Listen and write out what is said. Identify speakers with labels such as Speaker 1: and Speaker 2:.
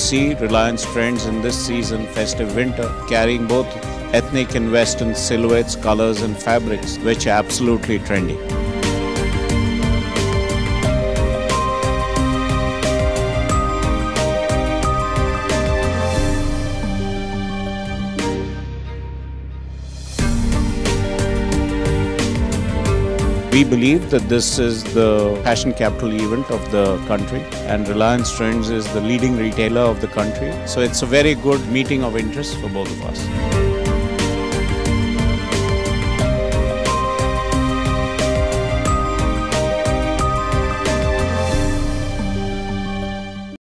Speaker 1: see Reliance Trends in this season, festive winter, carrying both ethnic and Western silhouettes, colors and fabrics, which are absolutely trendy. We believe that this is the fashion capital event of the country, and Reliance Trends is the leading retailer of the country. So it's a very good meeting of interest for both of us.